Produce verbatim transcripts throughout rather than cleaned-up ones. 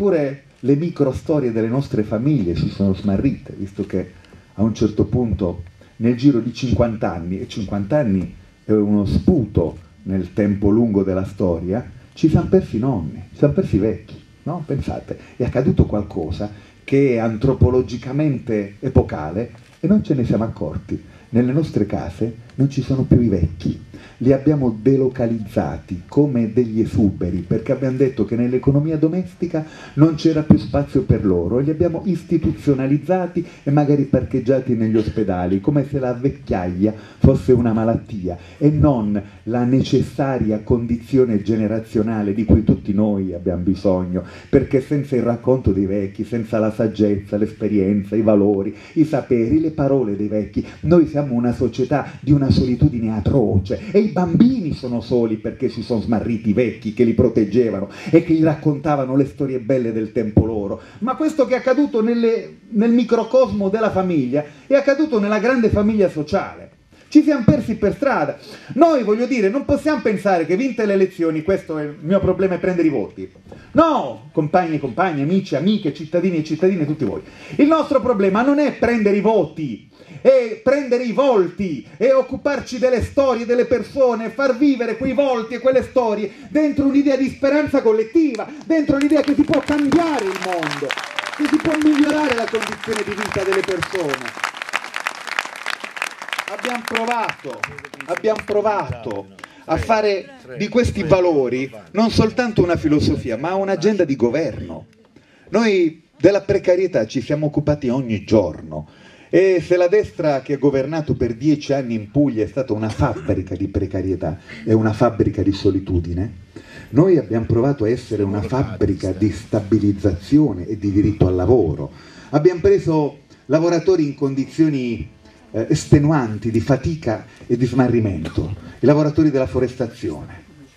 pure le micro storie delle nostre famiglie si sono smarrite, visto che a un certo punto nel giro di cinquanta anni, e cinquanta anni è uno sputo nel tempo lungo della storia, ci siamo persi i nonni, ci siamo persi i vecchi, no? Pensate, è accaduto qualcosa che è antropologicamente epocale e non ce ne siamo accorti. Nelle nostre case non ci sono più i vecchi, li abbiamo delocalizzati come degli esuberi, perché abbiamo detto che nell'economia domestica non c'era più spazio per loro e li abbiamo istituzionalizzati e magari parcheggiati negli ospedali, come se la vecchiaia fosse una malattia e non la necessaria condizione generazionale di cui tutti noi abbiamo bisogno, perché senza il racconto dei vecchi, senza la saggezza, l'esperienza, i valori, i saperi, le parole dei vecchi, noi siamo una società di una solitudine atroce e i bambini sono soli perché si sono smarriti i vecchi che li proteggevano e che gli raccontavano le storie belle del tempo loro. Ma questo che è accaduto nelle, nel microcosmo della famiglia è accaduto nella grande famiglia sociale. Ci siamo persi per strada. Noi, voglio dire, non possiamo pensare che vinte le elezioni, questo è il mio problema, è prendere i voti. No, compagni e compagni, amici, amiche, cittadini e cittadine, tutti voi. Il nostro problema non è prendere i voti, è prendere i volti, è occuparci delle storie delle persone, far vivere quei volti e quelle storie dentro un'idea di speranza collettiva, dentro l'idea che si può cambiare il mondo, che si può migliorare la condizione di vita delle persone. Abbiamo provato, abbiamo provato a fare di questi valori non soltanto una filosofia, ma un'agenda di governo. Noi della precarietà ci siamo occupati ogni giorno e se la destra che ha governato per dieci anni in Puglia è stata una fabbrica di precarietà e una fabbrica di solitudine, noi abbiamo provato a essere una fabbrica di stabilizzazione e di diritto al lavoro. Abbiamo preso lavoratori in condizioni Eh, estenuanti, di fatica e di smarrimento, i lavoratori della forestazione.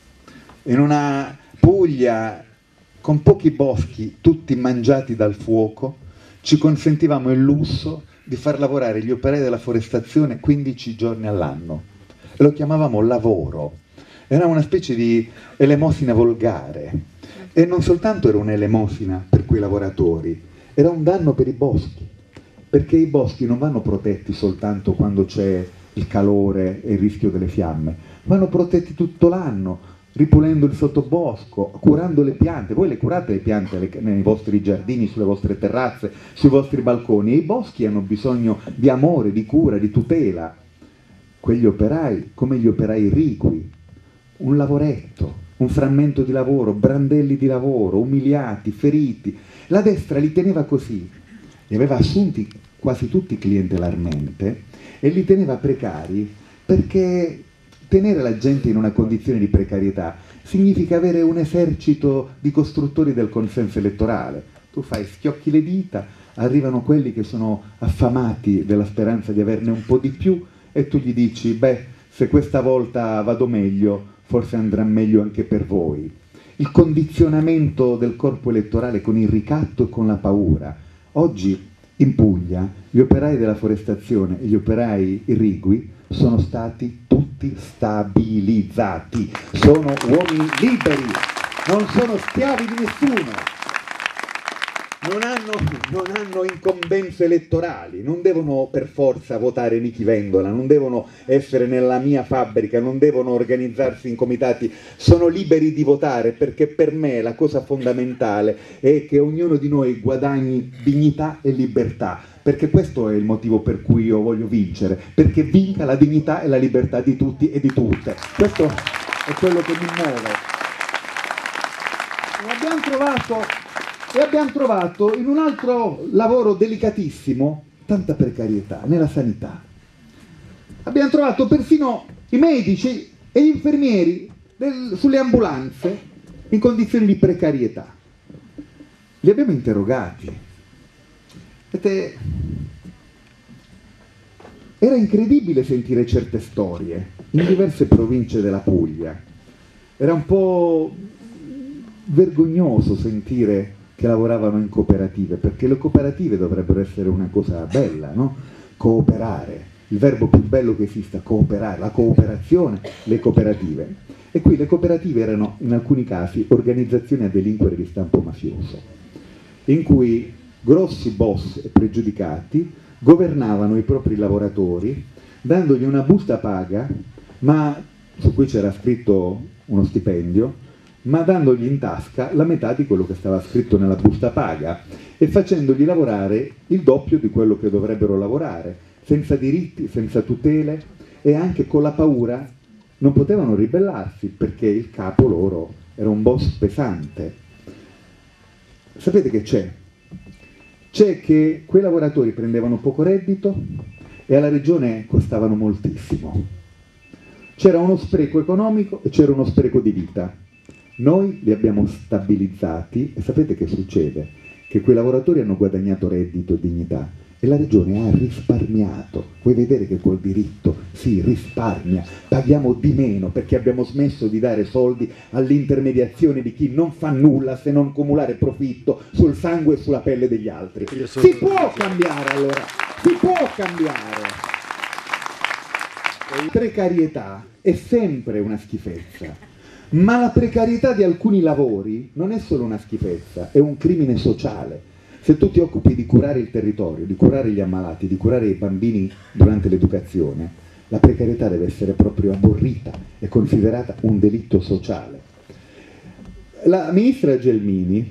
In una Puglia con pochi boschi, tutti mangiati dal fuoco, ci consentivamo il lusso di far lavorare gli operai della forestazione quindici giorni all'anno. E lo chiamavamo lavoro. Era una specie di elemosina volgare. E non soltanto era un'elemosina per quei lavoratori, era un danno per i boschi. Perché i boschi non vanno protetti soltanto quando c'è il calore e il rischio delle fiamme, vanno protetti tutto l'anno, ripulendo il sottobosco, curando le piante. Voi le curate le piante nei vostri giardini, sulle vostre terrazze, sui vostri balconi, e i boschi hanno bisogno di amore, di cura, di tutela. Quegli operai, come gli operai irrigui, un lavoretto, un frammento di lavoro, brandelli di lavoro, umiliati, feriti. La destra li teneva così. Li aveva assunti quasi tutti clientelarmente e li teneva precari, perché tenere la gente in una condizione di precarietà significa avere un esercito di costruttori del consenso elettorale. Tu fai, schiocchi le dita, arrivano quelli che sono affamati della speranza di averne un po' di più e tu gli dici, beh, se questa volta vado meglio, forse andrà meglio anche per voi. Il condizionamento del corpo elettorale con il ricatto e con la paura. Oggi in Puglia gli operai della forestazione e gli operai irrigui sono stati tutti stabilizzati, sono uomini liberi, non sono schiavi di nessuno, non hanno, non hanno incombenze elettorali, non devono per forza votare Nichi Vendola, non devono essere nella mia fabbrica, non devono organizzarsi in comitati, sono liberi di votare, perché per me la cosa fondamentale è che ognuno di noi guadagni dignità e libertà, perché questo è il motivo per cui io voglio vincere, perché vinca la dignità e la libertà di tutti e di tutte. Questo è quello che mi muove. E abbiamo trovato, e abbiamo trovato in un altro lavoro delicatissimo tanta precarietà, nella sanità. Abbiamo trovato persino i medici e gli infermieri del, sulle ambulanze in condizioni di precarietà. Li abbiamo interrogati. Vedete, era incredibile sentire certe storie in diverse province della Puglia. Era un po' vergognoso sentire che lavoravano in cooperative, perché le cooperative dovrebbero essere una cosa bella, no? Cooperare, il verbo più bello che esista, cooperare, la cooperazione, le cooperative. E qui le cooperative erano in alcuni casi organizzazioni a delinquere di stampo mafioso. in cui grossi boss e pregiudicati governavano i propri lavoratori dandogli una busta paga, ma su cui c'era scritto uno stipendio, ma dandogli in tasca la metà di quello che stava scritto nella busta paga e facendogli lavorare il doppio di quello che dovrebbero lavorare, senza diritti, senza tutele e anche con la paura. Non potevano ribellarsi perché il capo loro era un boss pesante. Sapete che c'è? C'è che quei lavoratori prendevano poco reddito e alla regione costavano moltissimo. C'era uno spreco economico e c'era uno spreco di vita. Noi li abbiamo stabilizzati e sapete che succede? Che quei lavoratori hanno guadagnato reddito e dignità e la regione ha risparmiato. Vuoi vedere che col diritto si risparmia, paghiamo di meno perché abbiamo smesso di dare soldi all'intermediazione di chi non fa nulla se non cumulare profitto sul sangue e sulla pelle degli altri. Si può cambiare allora, si può cambiare. La precarietà è sempre una schifezza. Ma la precarietà di alcuni lavori non è solo una schifezza, è un crimine sociale. Se tu ti occupi di curare il territorio, di curare gli ammalati, di curare i bambini durante l'educazione, la precarietà deve essere proprio aborrita e considerata un delitto sociale. La ministra Gelmini,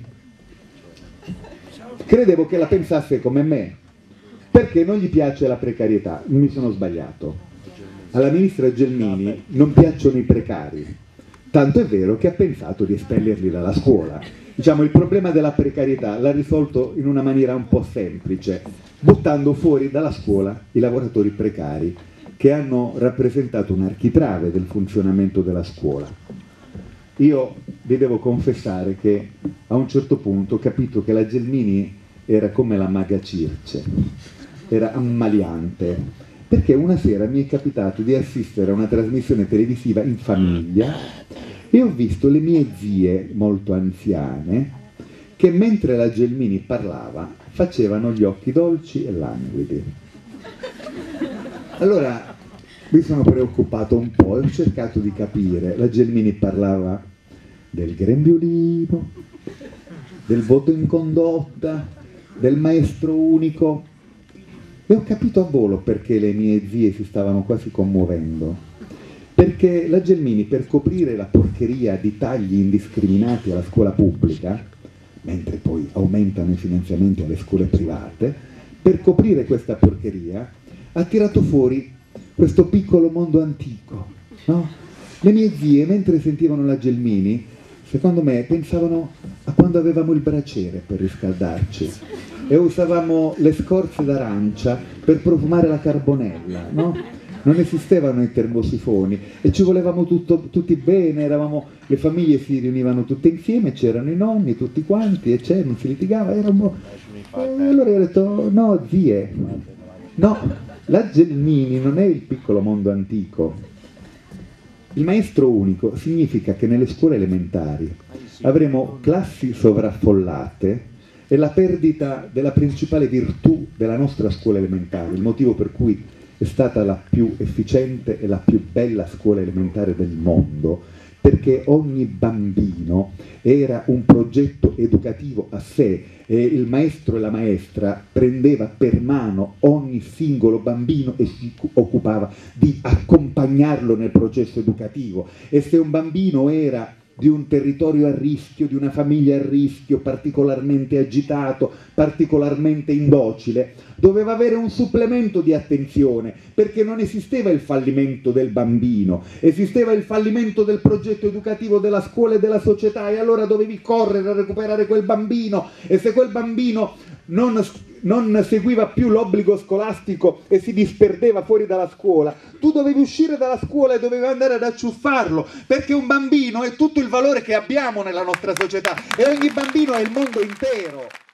credevo che la pensasse come me, perché non gli piace la precarietà. Mi sono sbagliato. Alla ministra Gelmini non piacciono i precari. Tanto è vero che ha pensato di espellerli dalla scuola. Diciamo, il problema della precarietà l'ha risolto in una maniera un po' semplice, buttando fuori dalla scuola i lavoratori precari, che hanno rappresentato un architrave del funzionamento della scuola. Io vi devo confessare che a un certo punto ho capito che la Gelmini era come la maga Circe, era ammaliante, perché una sera mi è capitato di assistere a una trasmissione televisiva in famiglia e ho visto le mie zie molto anziane che mentre la Gelmini parlava facevano gli occhi dolci e languidi. Allora mi sono preoccupato un po' e ho cercato di capire. La Gelmini parlava del grembiulino, del voto in condotta, del maestro unico e ho capito a volo perché le mie zie si stavano quasi commuovendo. Perché la Gelmini, per coprire la porcheria di tagli indiscriminati alla scuola pubblica, mentre poi aumentano i finanziamenti alle scuole private, per coprire questa porcheria ha tirato fuori questo piccolo mondo antico, no? Le mie zie, mentre sentivano la Gelmini, secondo me pensavano a quando avevamo il braciere per riscaldarci e usavamo le scorze d'arancia per profumare la carbonella, no? Non esistevano i termosifoni e ci volevamo tutto, tutti bene, eravamo, le famiglie si riunivano tutte insieme, c'erano i nonni, tutti quanti, e c'era, non si litigava, eravamo... E allora io ho detto, no zie, no, la Gelmini non è il piccolo mondo antico. Il maestro unico significa che nelle scuole elementari avremo classi sovraffollate e la perdita della principale virtù della nostra scuola elementare, il motivo per cui è stata la più efficiente e la più bella scuola elementare del mondo, perché ogni bambino era un progetto educativo a sé e il maestro e la maestra prendeva per mano ogni singolo bambino e si occupava di accompagnarlo nel processo educativo. E se un bambino era di un territorio a rischio, di una famiglia a rischio, particolarmente agitato, particolarmente indocile, doveva avere un supplemento di attenzione, perché non esisteva il fallimento del bambino, esisteva il fallimento del progetto educativo della scuola e della società, e allora dovevi correre a recuperare quel bambino, e se quel bambino non, non seguiva più l'obbligo scolastico e si disperdeva fuori dalla scuola, tu dovevi uscire dalla scuola e dovevi andare ad acciuffarlo, perché un bambino è tutto il valore che abbiamo nella nostra società e ogni bambino è il mondo intero.